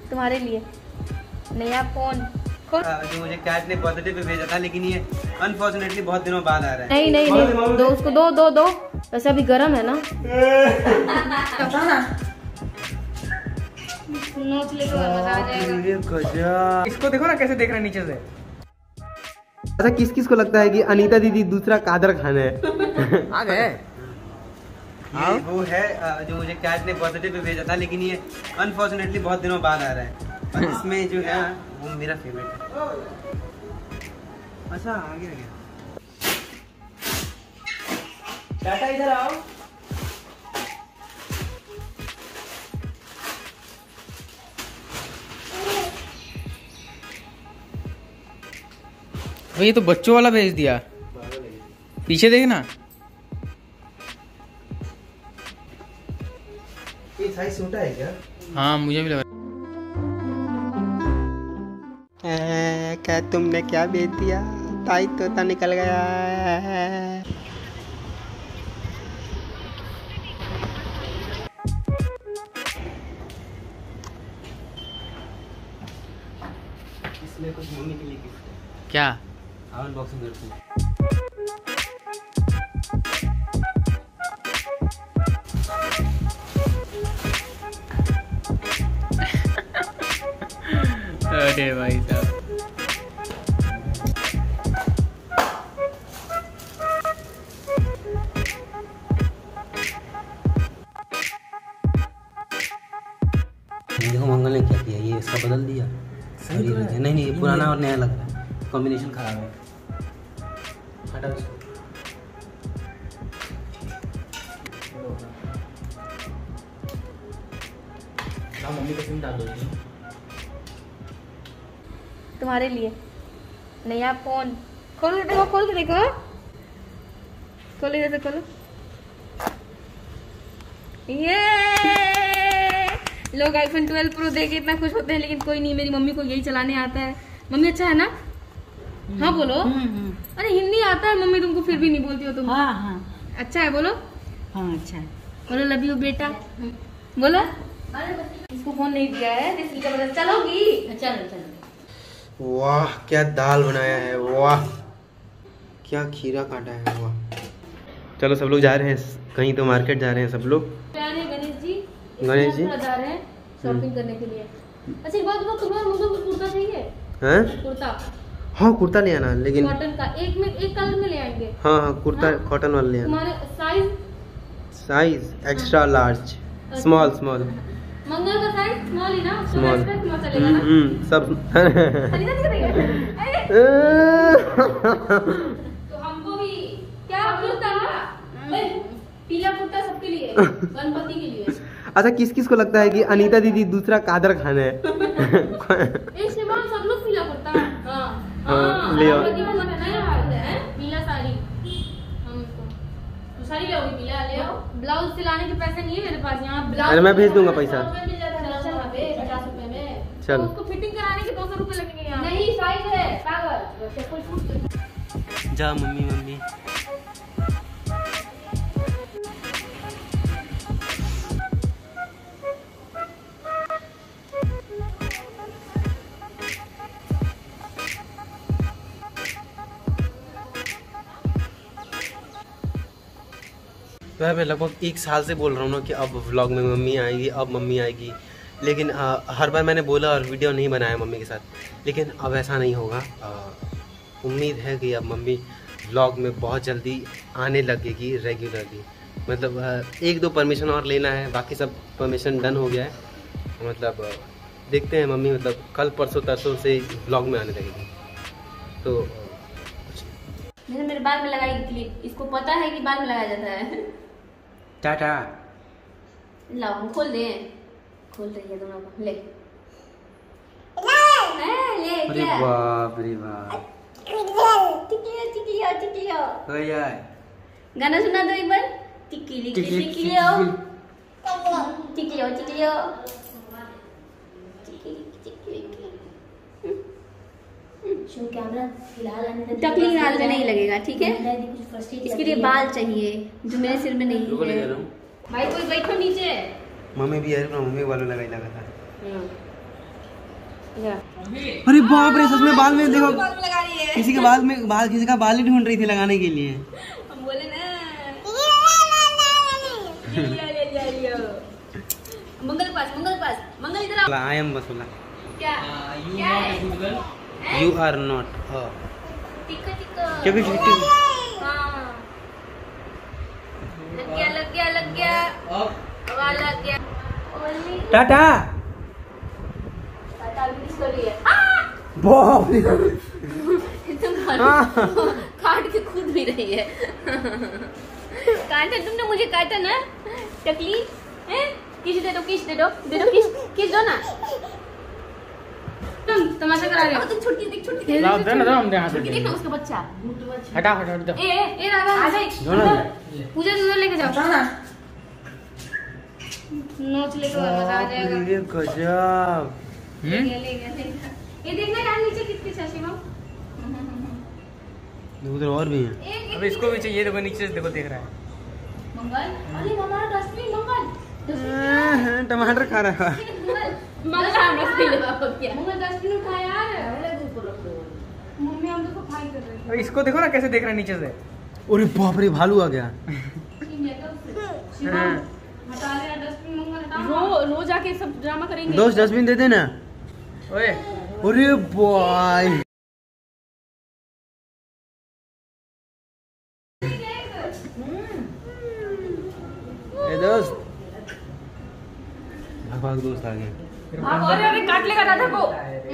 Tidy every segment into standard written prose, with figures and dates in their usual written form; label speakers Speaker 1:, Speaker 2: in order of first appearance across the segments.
Speaker 1: तुम्हारे लिए नया फोन खोल।
Speaker 2: जो मुझे कैट ने बर्थडे पे भेजा था, लेकिन ये अनफॉर्चुनेटली बहुत दिनों बाद आ रहा है।
Speaker 1: नहीं नहीं नहीं, दो उसको दो दो दो, वैसे अभी गर्म है ना। नोच ले तो मजा आ जाएगा।
Speaker 3: इसको देखो ना कैसे देख रहा है नीचे से।
Speaker 2: अच्छा, किस किस को लगता है कि अनीता दीदी दूसरा कादर खान है?
Speaker 3: आ गए।
Speaker 2: ये वो है जो मुझे कैट ने बर्थडे पे भेजा था, लेकिन ये अनफॉर्चुनेटली बहुत दिनों बाद आ रहा है। और इसमें जो है वो मेरा फेवरेट है। अच्छा, आगे गया।
Speaker 3: टाटा इधर आओ। ये तो बच्चों वाला भेज दिया। पीछे देखना।
Speaker 2: ये साइज छोटा है क्या?
Speaker 3: हाँ मुझे भी लगा।
Speaker 2: क्या तुमने क्या भेज दिया? ताई तोता निकल गया है। इसमें कुछ मम्मी के लिए गिफ्ट है।
Speaker 3: क्या?
Speaker 2: अनबॉक्सिंग करते हैं।
Speaker 3: अरे भाई साहब,
Speaker 2: देखो मंगल ने क्या किया, ये इसका बदल दिया। सही है। नहीं नहीं, पुराना और नया लग रहा है, कॉम्बिनेशन खराब है। हटा इसको।
Speaker 3: मम्मी को सिम डाल दो।
Speaker 1: तुम्हारे लिए नया फोन। खोल के देखो, खोल के देखो, खोल के देखो, खोलो। ये लोग आईफोन 12 प्रो देख के इतना खुश होते हैं, लेकिन कोई नहीं, मेरी मम्मी को यही चलाने आता है। मम्मी अच्छा है ना? हाँ बोलो। अरे हिंदी आता है मम्मी तुमको, फिर भी नहीं बोलती हो तुम।
Speaker 4: हाँ हाँ
Speaker 1: अच्छा है बोलो।
Speaker 4: हाँ अच्छा है।
Speaker 1: बोलो लव यू बेटा, बोलो। इसको फोन नहीं दिया है इसलिए जबरदस्त चलोगी। चलो चलो।
Speaker 2: वाह क्या दाल बनाया है, वाह क्या खीरा काटा है, वाह। चलो सब लोग जा रहे हैं कहीं, तो मार्केट जा रहे हैं सब लोग।
Speaker 1: प्यारे गणेश जी,
Speaker 2: गणेश जी
Speaker 1: जा रहे हैं शॉपिंग करने के लिए। अच्छा एक बात बताओ, तुम्हें मुझे कुर्ता चाहिए?
Speaker 2: हैं?
Speaker 1: कुर्ता।
Speaker 2: हाँ कुर्ता ले आना, लेकिन
Speaker 1: कॉटन का एक कलर में ले आएंगे।
Speaker 2: हाँ हाँ कुर्ता कॉटन वाला ले आना।
Speaker 1: तुम्हारे size
Speaker 2: extra large, small small.
Speaker 1: Mangal का साइज स्मॉल ही ना?
Speaker 2: स्मॉल।
Speaker 1: चलेगा ना?
Speaker 2: सब।
Speaker 1: तो हमको भी क्या कुर्ता? पीला कुर्ता सबके लिए, गणपति के लिए।
Speaker 2: अच्छा, किस किस को लगता है कि अनीता दीदी दूसरा कादर खान है?
Speaker 1: एक शिवान सब लोग पीला कुर्ता। हाँ
Speaker 2: ले आओ।
Speaker 1: पीला साड़ी हमको। तो साड़ी ले पीला ले आओ। ब्लाउज सिलाने के पैसे नहीं है मेरे पास यहाँ। ब्लाउज
Speaker 2: अरे मैं भेज दूंगा पैसा।
Speaker 1: 50 रुपए में।
Speaker 2: चल।
Speaker 1: उसको फिटिंग कराने के 200 रुपए लगेंगे यहाँ। नहीं साइज है पागल।
Speaker 2: जा मम्मी मम्मी। मैं लगभग 1 साल से बोल रहा हूँ ना कि अब व्लॉग में मम्मी आएगी, अब मम्मी आएगी, लेकिन हर बार मैंने बोला और वीडियो नहीं बनाया मम्मी के साथ, लेकिन अब ऐसा नहीं होगा। उम्मीद है कि अब मम्मी व्लॉग में बहुत जल्दी आने लगेगी रेगुलरली। मतलब 1-2 परमिशन और लेना है, बाकी सब परमिशन डन हो गया है। मतलब देखते हैं मम्मी, मतलब कल परसों तरसों से व्लॉग में आने लगेगी। तो
Speaker 1: जैसे मेरे बाल में लगाई क्लिप, इसको पता है कि बाल में लगाया जाता है।
Speaker 2: टाटा।
Speaker 1: लाओ हम खोल दे, खोल रही है दोनों को। ले
Speaker 2: अरे बाप रे बाप।
Speaker 1: टिकलियो टिकलियो
Speaker 2: हो यार,
Speaker 1: गाना सुना दो एक बार। टिकली टिकलियो टिकलियो टिकलियो। कैमरा फिलहाल टकली हाल में नहीं लगेगा, ठीक है? इसके लिए बाल चाहिए जो मेरे सिर में नहीं है। भाई कोई बैठो नीचे।
Speaker 2: मम्मी भी है, मम्मी वालों लगाई लगा था। अरे बाप रे, सच में बाल में देखो, किसी के बाल में किसी का बाल ही ढूंढ रही थी लगाने के लिए।
Speaker 1: हम बोले ना मंगल पास मंगल इधर आओ।
Speaker 2: I am Basula.
Speaker 1: क्या
Speaker 2: यू आर नॉट।
Speaker 1: टिक्का
Speaker 2: क्योंकि
Speaker 1: हाँ लग गया हवा लग गया।
Speaker 2: टाटा बाप रे,
Speaker 1: काट के खुद भी रही है। काटा तुमने मुझे काटा ना, तकलीफ है। किस दे दो किस दो ना। तुम तमाशा करा रहे हो। तुम छुट्टी देख ना उसका बच्चा।
Speaker 3: हटा दो।
Speaker 1: ए राधा आ जाए, पूजा दूध लेके जाओ। नोच लेके मजा आ जाएगा।
Speaker 2: ये गजब।
Speaker 1: ले गया। ये देखना यार नीचे कितनी शिवम।
Speaker 2: उधर और भी हैं।
Speaker 3: अब इसको भी चाहिए, देखो नीचे से देखो, देख रहा है
Speaker 1: मंगल। अरे हमारा डस्टबिन मंगल
Speaker 2: टमाटर खा रहा है।
Speaker 1: मंगल डस्टबिन उठा यार। मम्मी हम तो सफाई कर रहे
Speaker 3: अब इसको देखो ना कैसे देख रहा है नीचे से।
Speaker 2: अरे बाप रे, भालू आ गया।
Speaker 1: हटा ले डस्टबिन मंगल। रोज आके सब ड्रामा करेंगे।
Speaker 2: दोस्त डस्टबिन दे देना।
Speaker 3: ओए
Speaker 2: अरे बॉय, दोस्त भाग दोस्त आ गए।
Speaker 1: अरे काट लेगा दादा को।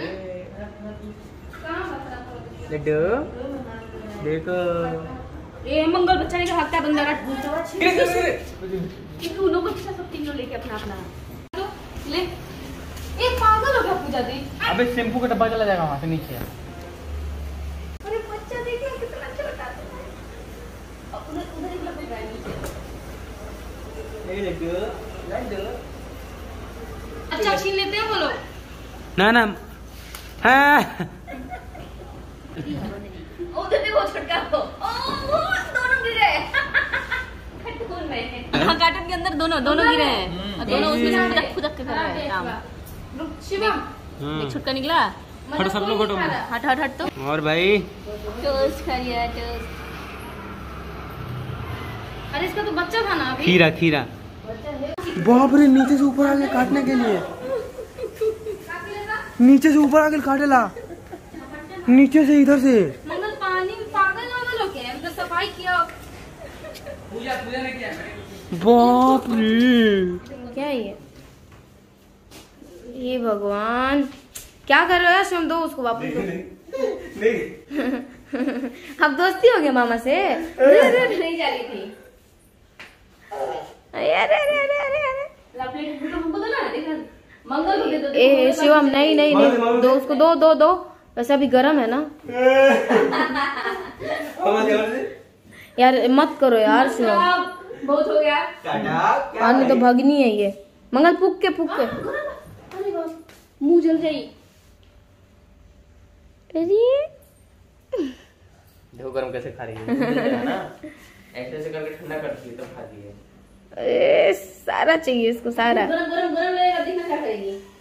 Speaker 3: लड्डू देखो,
Speaker 1: ए मंगल बच्चा लेके भागता है बंदा दोनों बच्चा सब तीनों लेके अपना तो ले। एक पागल हो गया पूजा दी।
Speaker 3: अबे शैम्पू का डब्बा चला जाएगा वहाँ से नीचे।
Speaker 1: अरे बच्चा देख लो कितना अच्छा बताते हैं। अब उधर एक लपेट है नीचे।
Speaker 3: लड्डू
Speaker 1: अच्छा छीन लेते हैं बोलो
Speaker 2: ना हाँ।
Speaker 1: उधर देखो छुटका हो। दोनों गिरे कार्टून में। हाँ कार्टून के अंदर दोनों गिरे हैं और दोनों उसमें से खुदक के कर रहे हैं काम। शिवम एक छुटका निकला।
Speaker 2: हट सब लोग हटो।
Speaker 1: हट तो।
Speaker 2: और भाई
Speaker 1: टोस्ट खा लिया टोस्ट। अरे इसका तो बच्चा था ना अभी।
Speaker 2: खीरा बाप रे, नीचे से ऊपर आ गया काटने के लिए। नीचे से ऊपर आ गया काटेला, नीचे से इधर से।
Speaker 1: मंगल पानी में पागल हो गया। मतलब सफाई किया।
Speaker 3: पूजा ने किया।
Speaker 2: बाप रे,
Speaker 1: क्या ये भगवान क्या कर रहे हो शिवम? दो उसको वापस दो। अब दोस्ती हो गया मामा से। नहीं जा रही थी। ए शिवम नहीं दो उसको दो वैसे अभी गर्म है ना। यार मत करो यार शिवम, बहुत हो गया। पानी तो भगनी है ये। मंगल फूक के मुंह जल जाई।
Speaker 3: देखो गरम कैसे खा रही है ना, ऐसे करके ठंडा करती है तो खाती है।
Speaker 1: सारा चाहिए इसको सारा। गरम लगेगा, देखना क्या करेगी।